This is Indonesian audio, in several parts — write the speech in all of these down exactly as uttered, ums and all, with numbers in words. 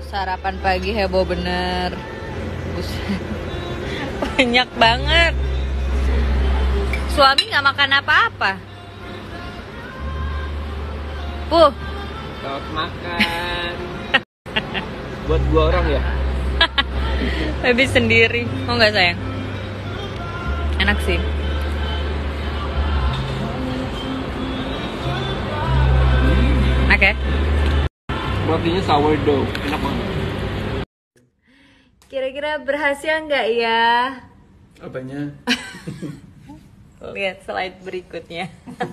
Sarapan pagi heboh bener. Buset. Banyak banget. Suami nggak makan apa-apa. Puh. Selamat makan. Buat dua orang ya? Baby sendiri. Mau nggak sayang? Enak sih. Oke. Okay. Rotinya sourdough, enak banget. Kira-kira berhasil nggak ya? Apanya? Lihat slide berikutnya.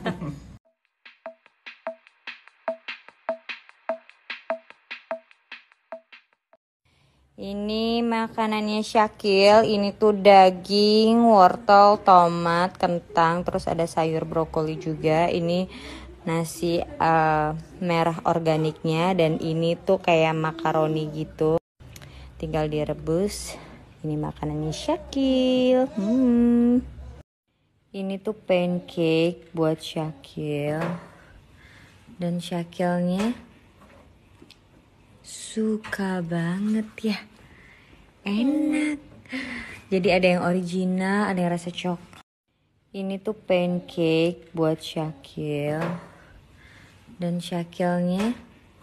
Ini makanannya Syakil. Ini tuh daging, wortel, tomat, kentang, terus ada sayur brokoli juga. Ini nasi uh, merah organiknya, dan ini tuh kayak makaroni gitu, tinggal direbus. Ini makanannya Syakil. hmm. Ini tuh pancake buat Syakil, dan Syakilnya suka banget ya, enak. Jadi ada yang original, ada yang rasa coklat. Ini tuh pancake buat Syakil, dan Syakilnya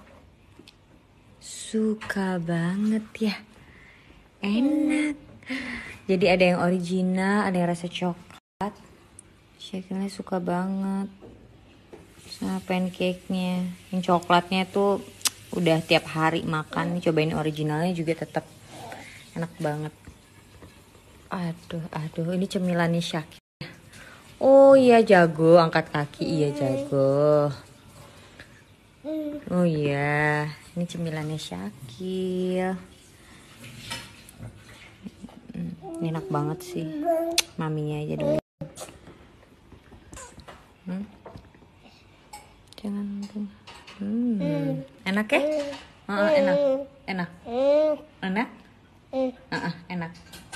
suka banget ya, enak. Jadi ada yang original, ada yang rasa coklat. Syakilnya suka banget sama pancake-nya. Yang coklatnya tuh udah tiap hari makan. Cobain originalnya juga tetap enak banget. Aduh, aduh, ini cemilannya Syakil. Oh iya, jago angkat kaki. Iya, jago. Oh iya, ini cemilannya Syakil. Ini enak banget sih. Maminya aja dulu. Hmm? Jangan. Hmm. Enak ya? Oh, enak. Enak. Enak? Uh-uh, enak.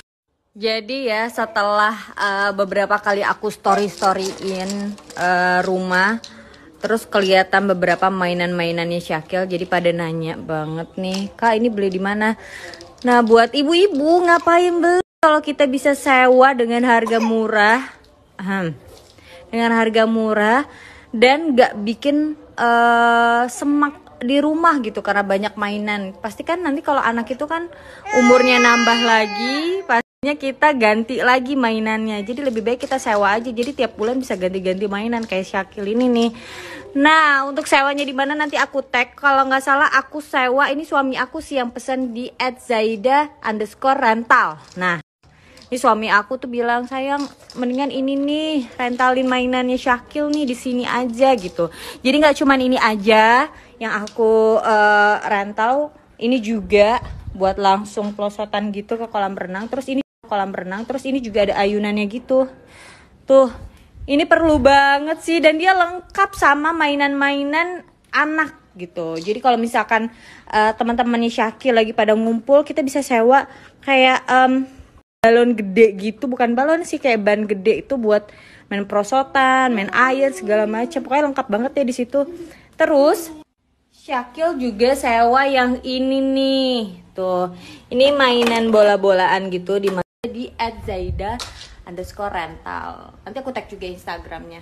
Jadi ya, setelah uh, beberapa kali aku story-storyin uh, rumah, terus kelihatan beberapa mainan-mainannya Syakil, jadi pada nanya banget nih, Kak ini beli di mana? Nah, buat ibu-ibu ngapain beli kalau kita bisa sewa dengan harga murah, hmm, dengan harga murah dan nggak bikin uh, semak di rumah gitu karena banyak mainan. Pasti kan nanti kalau anak itu kan umurnya nambah lagi, pastinya kita ganti lagi mainannya. Jadi lebih baik kita sewa aja. Jadi tiap bulan bisa ganti-ganti mainan kayak Syakil ini nih. Nah, untuk sewanya di mana nanti aku tag. Kalau nggak salah aku sewa, ini suami aku sih yang pesen di at zaida underscore rental. Nah, ini suami aku tuh bilang, sayang mendingan ini nih rentalin mainannya Syakil nih di sini aja gitu. Jadi nggak cuman ini aja yang aku uh, rental, ini juga buat langsung pelosotan gitu ke kolam renang. Terus ini kolam renang, terus ini juga ada ayunannya gitu. Tuh, ini perlu banget sih, dan dia lengkap sama mainan-mainan anak gitu. Jadi kalau misalkan uh, teman-temannya Syakil lagi pada ngumpul, kita bisa sewa kayak um, balon gede gitu, bukan balon sih, kayak ban gede itu buat main perosotan, main air segala macam. Pokoknya lengkap banget ya di situ. Terus Syakil juga sewa yang ini nih. Tuh, ini mainan bola-bolaan gitu di di at zaida underscore rental. Nanti aku tag juga Instagramnya.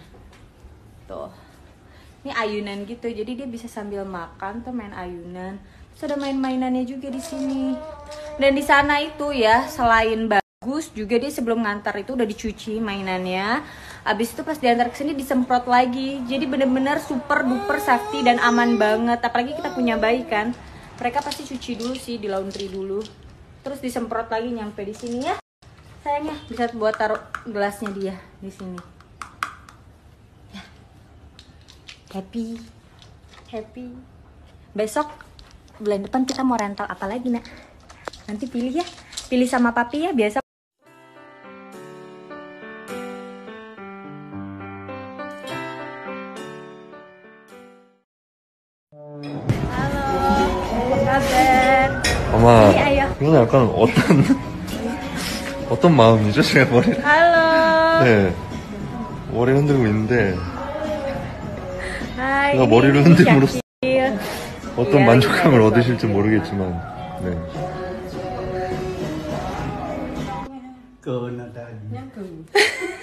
Tuh, ini ayunan gitu. Jadi dia bisa sambil makan tuh main ayunan. Terus ada main-mainannya juga di sini. Dan di sana itu ya, selain bagus juga dia sebelum ngantar itu udah dicuci mainannya. Abis itu pas diantar ke sini disemprot lagi. Jadi bener-bener super duper safety dan aman banget. Apalagi kita punya bayi kan, mereka pasti cuci dulu sih, di laundry dulu. Terus disemprot lagi nyampe di sini ya. Sayangnya bisa buat taruh gelasnya dia di sini. Ya. Happy, happy. Besok bulan depan kita mau rental apa lagi nak? Nanti pilih ya, pilih sama papi ya biasa. 엄마, 이건 약간 어떤 어떤 마음이죠? 제가 머리를 Halo. 네 머리 흔들고 있는데 Hai, 제가 ini 머리를 ini 흔듦으로써 Syakil. 어떤 Iya, 만족감을 iya, 얻으실지 iya. 모르겠지만 네. Kena tadi. Yang ke.